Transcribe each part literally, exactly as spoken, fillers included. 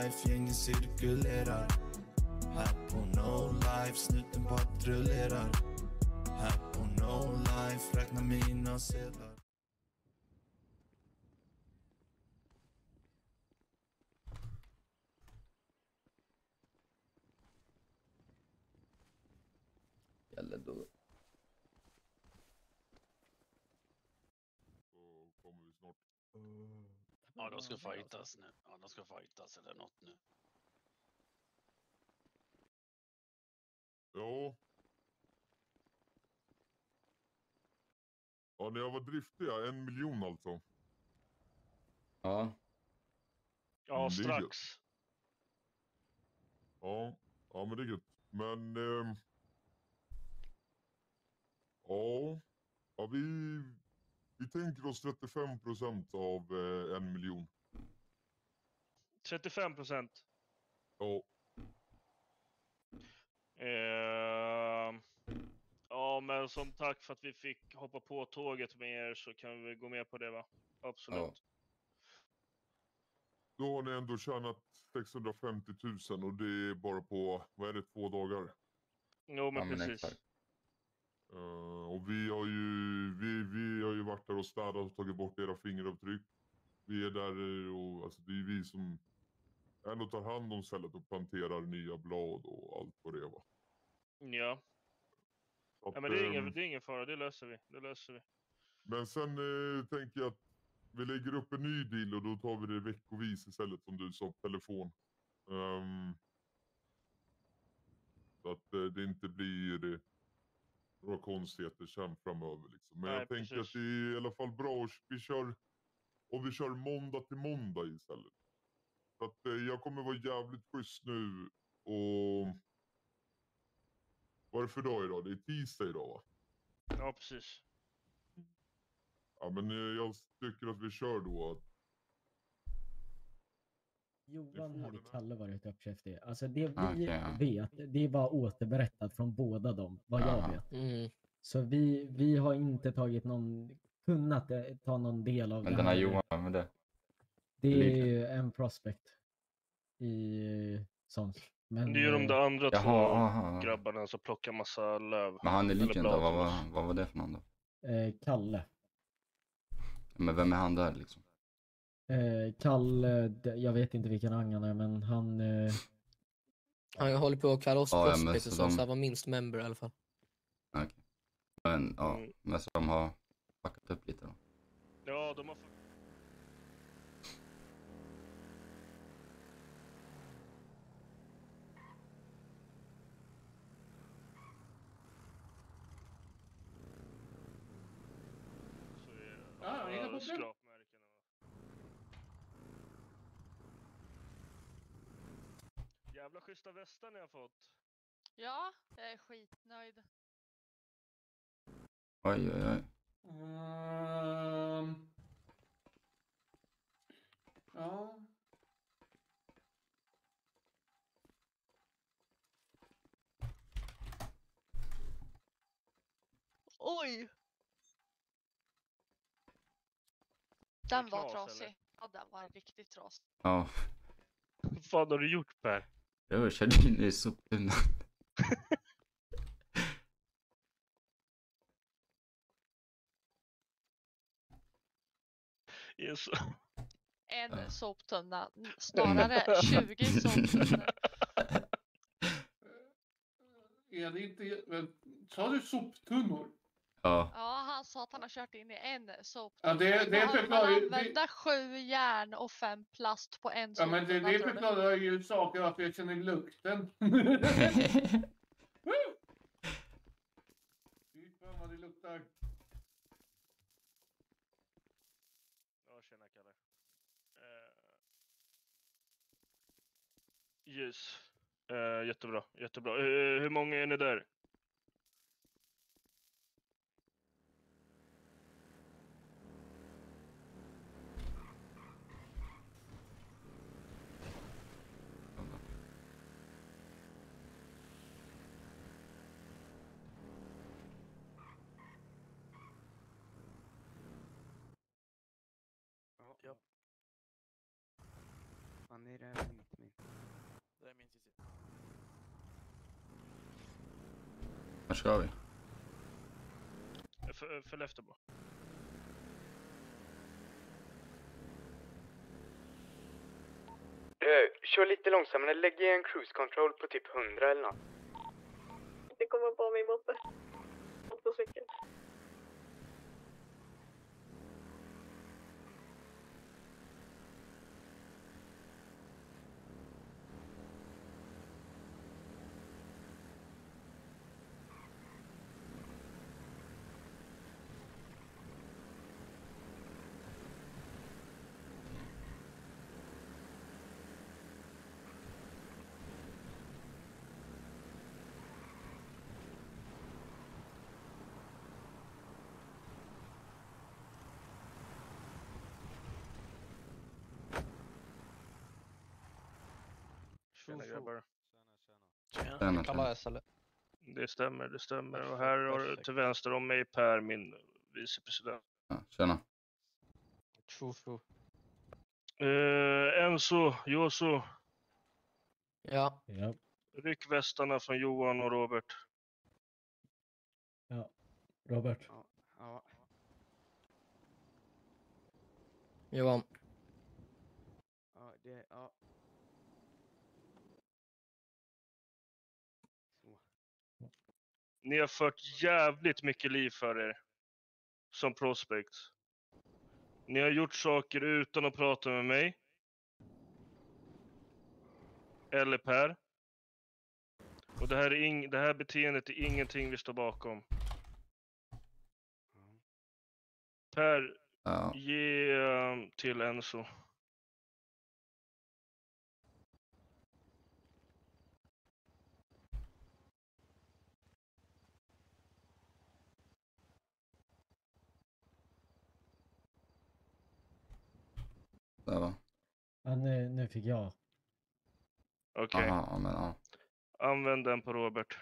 life, gängen cirkulerar. Här på no life, snuten patrullerar. Här på no life, räkna mina sedlar. Eller då. Så kommer vi snart. Ja, de ska fightas nu. Ja, de ska fightas eller något nu. Ja. Ja, när jag var driftiga, en miljon alltså. Ja. Ja, Mm, det är strax. gött. Ja, ja men det är gött. Men... ehm, ja, ja vi, vi tänker oss trettiofem procent av eh, en miljon. trettiofem procent. Ja, Eh, ja, men som tack för att vi fick hoppa på tåget med er så kan vi gå med på det, va? Absolut. Ja. då har ni ändå tjänat sexhundrafemtio tusen och det är bara på, vad är det, två dagar. Jo, men Ja, men precis. exakt. Uh, och vi har ju vi, vi har ju varit där och städat och tagit bort era fingeravtryck. Vi är där och alltså det är vi som ändå tar hand om stället och planterar nya blad och allt vad det är, va. Ja. Så att, Ja, men det är, ingen, ehm, det är ingen fara, det löser vi. Det löser vi. men sen eh, tänker jag att vi lägger upp en ny deal och då tar vi det veckovis istället som du sa på telefon. Um, så att eh, det inte blir eh, några konstigheter sen framöver liksom. Men Nej, jag tänker precis. att det är i alla fall bra och vi kör och vi kör måndag till måndag istället. Så att eh, jag kommer vara jävligt schysst nu och vad är det för dag idag? Det är tisdag idag, va? Ja, precis. Ja, men eh, jag tycker att vi kör då att Johan får hade den här. Kalle varit uppkäftig. Alltså det vi Okej, ja. vet, det var återberättat från båda dem, vad jag Aha. vet. Mm. Så vi, vi har inte tagit någon, kunnat eh, ta någon del av Men det den här här. Johan med det. Det är Lika. ju en prospect i sånt. Men Det är ju de eh, där andra Jaha, två aha. grabbarna som plockar massa löv. Men han är Eller liken då, blad vad till var, oss. vad var det för någon då? eh, Kalle. Men vem är han där liksom? Eh, Kalle, d- jag vet inte vilken rang han är, men han... Eh, Han håller på att kalla oss Ja, ja, men prospect så och så, de- så han var minst member i alla fall. Okej. Men ja, Mm. men så de har fuckat upp lite då. Ja, de har... fa- Så är det. Ja, inga problem. Skrapmärkena. Jävla schyssta västar ni har fått. Ja, jag är skitnöjd. Oj, oj, oj. Ehm. Ja. Oj! Den var knas, trasig. eller? Ja, den var riktigt trasig. Ja, Vad fan har du gjort, Per? jag körde in i soptunnan. Yes. En Ja. soptunna. Snarare tjugo soptunnor. Är det inte... men, sa du soptunnor? Ja, Ja, han sa att han har kört in i en Ja, soptunna. det, det Han- förklarar Han ju... det- använde sju järn och fem plast på en Ja, soptunna, men det, det tror du? förklarar ju saker varför jag känner lukten. Fy fan vad det luktar. Ja, tjena Kalle. Uh, yes. Uh, jättebra, jättebra. Uh, hur många är ni där? Ja. Ja. Man nej det är inte min. Det är min Cissi. Var ska vi? För, för efter bara. Du, kör lite långsammare. Lägg i en cruise control på typ hundra eller något. Det kommer på min moppe. Motorcykel. Tjena grabbar. Tjena. Tjena, Kalla tjena. S eller? Det stämmer, det stämmer. Och Perfekt, här har du perfekt. till vänster om mig Per, min vicepresident. Ja, tjena. Tjo tjo. Uh, Enzo, Joso, Ja. Ja. ryck västarna från Johan och Robert. Ja. Robert. Ja, ja. Johan. Ja, det, ja. Så. Ni har fört jävligt mycket liv för er. Som prospects. Ni har gjort saker utan att prata med mig. Eller Per. Och det här, är ing- det här beteendet är ingenting vi står bakom. Per, Ja. ge um, till Enzo. Där va. Ja, nu, nu fick jag. Okej. Aha, ja, men ja. Använd den på Robert.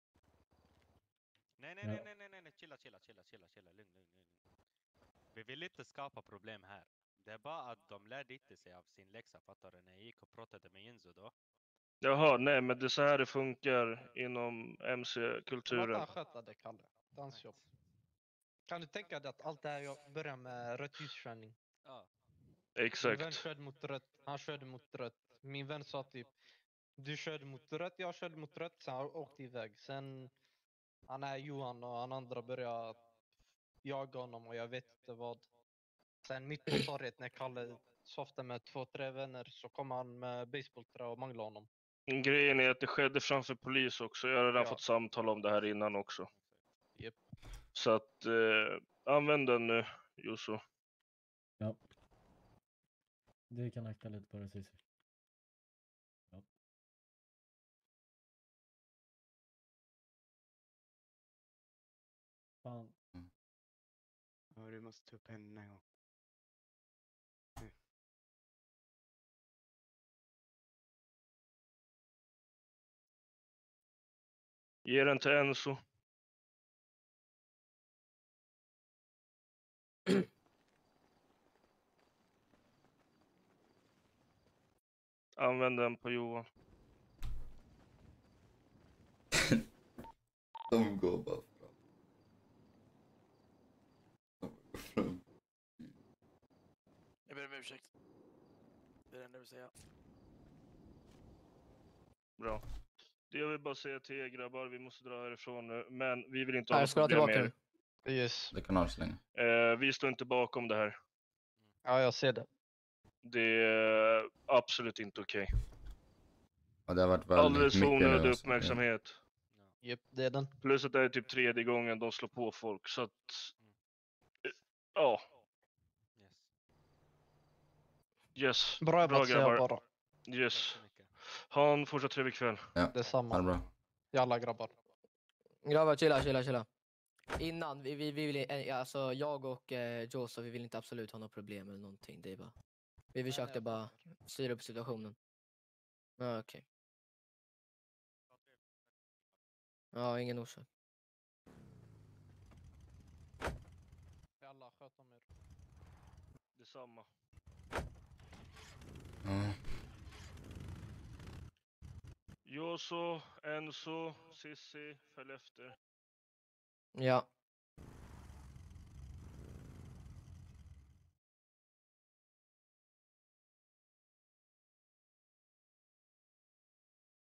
Nej, nej, Ja. nej, nej, nej, nej, nej, chilla, chilla, chilla, chilla, chilla, lugn, lugn, lugn. Vi vill inte skapa problem här. Det är bara att de lärde inte sig av sin läxa, fattar du? När jag gick och pratade med Enzo då. Jaha, nej men det är så här det funkar inom M Låt C-kulturen. han sköta det, Kalle. Dansjobb. Kan du tänka dig att allt det här jag börjar med rött ljuskörning? Ja. Min vän Exakt. körde mot rött, han körde mot rött. Min vän sa typ, du körde mot rött, jag körde mot rött, sen han åkte iväg. Sen han är Johan och han andra började jaga honom och jag vet inte vad. Sen mitt på torget när Kalle softade med två, tre vänner så kom han med basebollträ och manglade honom. Grejen är att det skedde framför polis också. Jag har redan Ja. fått samtal om det här innan också. Japp. Så att eh, använd den nu, Joso. Ja. Du kan akta lite på det Cissi. Ja. Fan. Ja, du måste ta upp henne en gång. Ge den till Enzo. Använd den på Johan. De går bara fram. De går fram. Jag ber om ursäkt. Det är det enda jag vill säga. Bra. Det jag vill bara säga till er grabbar, vi måste dra härifrån nu. Men vi vill inte Nej, ha jag ska något problem tillbaka med nu. er. Yes. Det kan ha så länge. Eh, vi står inte bakom det här. Ja, jag ser det. Det är absolut inte okej. Ja, det har varit väldigt Alldeles för mycket nu, onödig alltså. uppmärksamhet. Japp, det är den. Plus att det är typ tredje gången de slår på folk. Så att... eh, Ja. Yes. Bra jobbat säger jag bara. Yes. Ha en fortsatt trevlig kväll. Ja, Detsamma. ha det bra. Jalla grabbar. Grabbar, chilla, chilla, chilla. Innan, vi, vi, vi vill, eh, alltså jag och eh, Joseph, vi vill inte absolut ha något problem eller någonting. Det är bara... Vi försökte bara styra upp situationen. Ja, okej. Ja, ingen orsak. Jalla, sköt om er. Detsamma. Ja. Joso, Enzo, Sissi, följ efter. Ja.